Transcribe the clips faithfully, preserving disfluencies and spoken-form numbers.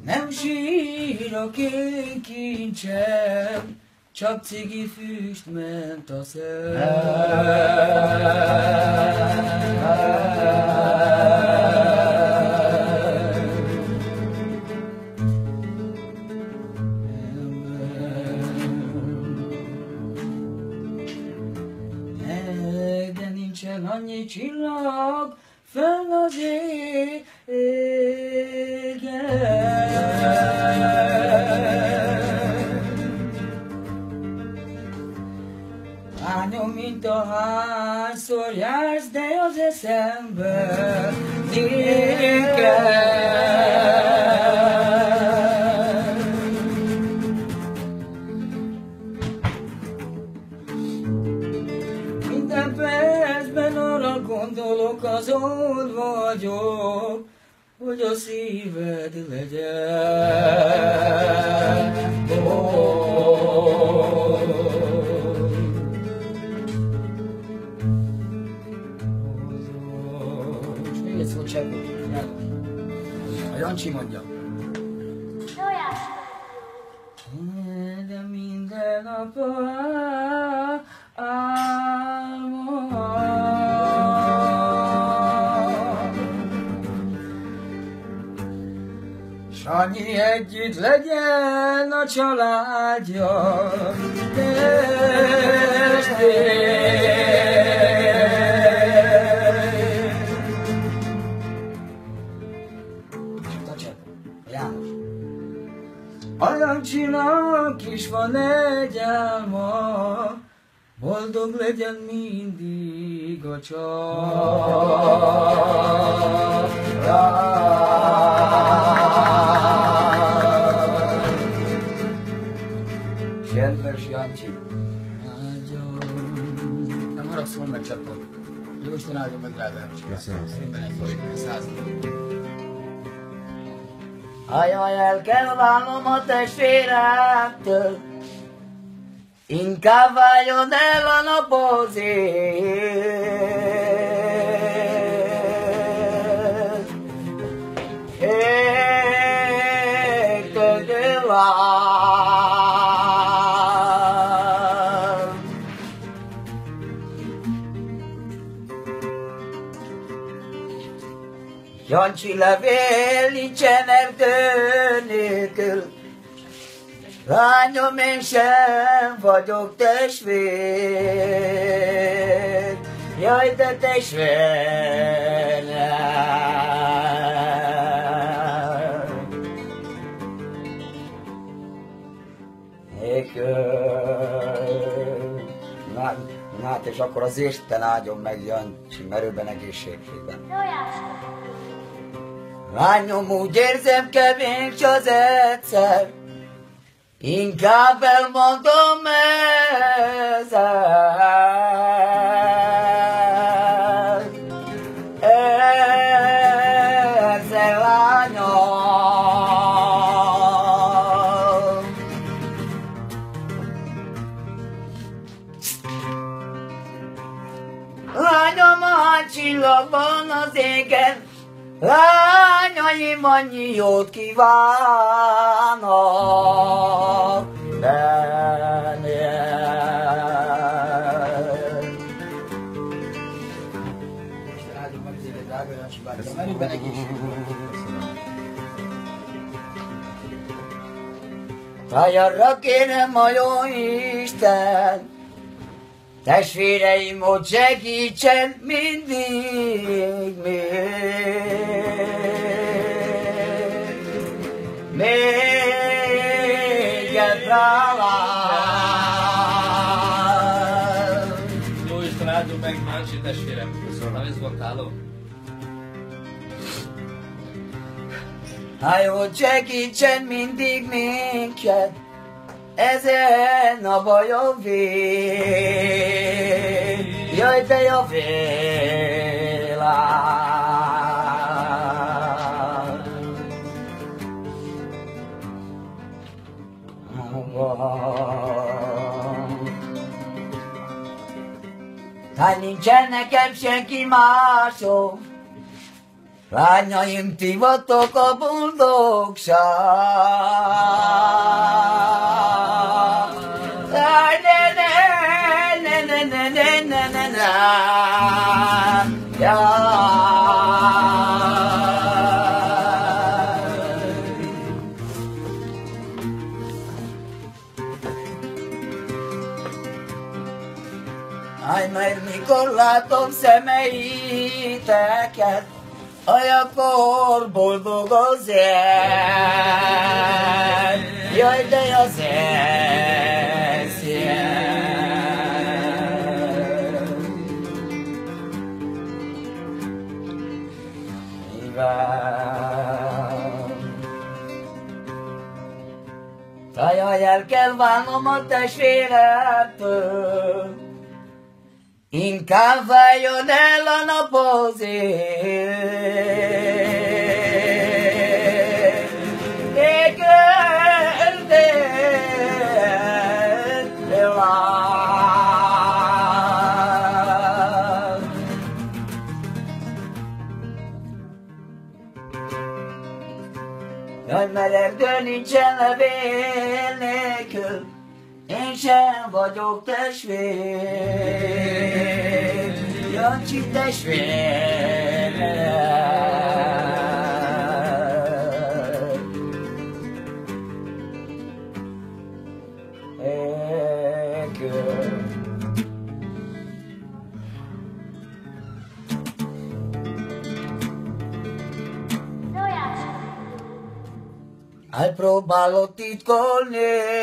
Nem sírok én kincsem, csak cigi füst ment a de nincsen annyi csillag fenn az lányom, mint a hányszor jársz, de az eszembe nékel. Minden percben arra gondolok, azon vagyok, hogy a szíved legyen. Oh. Szó cseppet. A Jancsi mondja. De minden nap álmom. S annyi együtt legyen a családja, a Jancsinak is van egy álma, boldog legyen mindig a család. Kedves Jancsi, nem haragszol meg csapod. Jó Isten áldjon meg rád, Jancsi. Köszönöm szépen. Ajaj, el kell válnom a testvéremtől, inkább váljon el a nap az ég. Égtől dőlám. Jancsi levél nincsen erdő nélkül, lányom, én sem vagyok testvér. Jaj, de testvérem. Na, hát és akkor az Isten áldjon meg Jancsi merőben, egészségében. Lányom, úgy érzem, kevés az egyszer, inkább elmondom ezzel. Ezzel, lányom. Lányom, a csillagban az égen, lányaim annyi jót kívánok bennem. Isten áldjon meg téged, drága Jancsi bátyám, merőben egészségben. Arra kérem a jó Isten, testvéreim, hogy segítsen mindig még. Még egy rálám. Jó Isten áldjon meg Jancsi testvérem. Köszönöm, ez volt álló. Hát hogy segítsen mindig minket ezen a bajom vég. Jaj, de a világ. Hát nincsen nekem senki másom, Lányaim, ti vagytok a boldogság. Ne, ne, ne, ne, ne, ne, ne, ne, ne. Aj, mert mikor látom szemeiteket, olyankor boldog az él. Jaj, de az él szél. Jaj, el kell válnom a testvéremtől, inkább váljon el a nap azért. Jaj, mert erdő nincsen levél nélkül, én sem vagyok testvér, Jancsi testvér. Elpróbálod titkolni,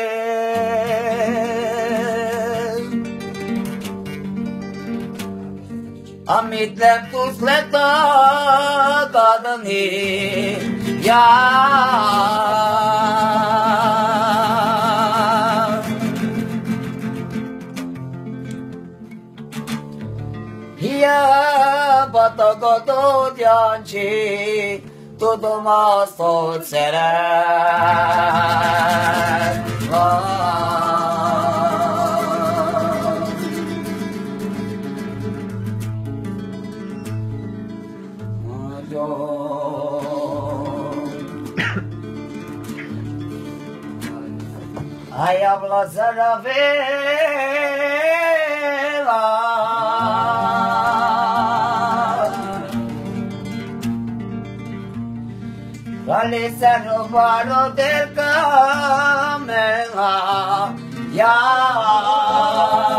amit nem tudsz letagadni. Jár. Hiába tagadod, Jancsi, tudom azt, hogy szeret. I hablo Zaravela. Vale se robaron del camino, ya.